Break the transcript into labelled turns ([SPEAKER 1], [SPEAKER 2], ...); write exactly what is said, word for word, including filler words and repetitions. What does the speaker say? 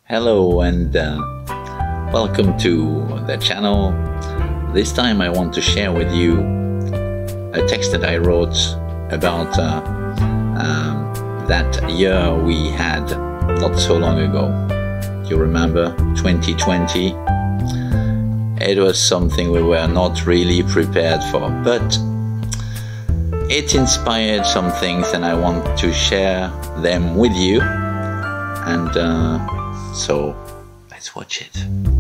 [SPEAKER 1] Hello and uh, welcome to the channel. This time I want to share with you a text that I wrote about uh, um, that year we had not so long ago. You remember twenty twenty? It was something we were not really prepared for, but it inspired some things and I want to share them with you. And uh, so let's watch it.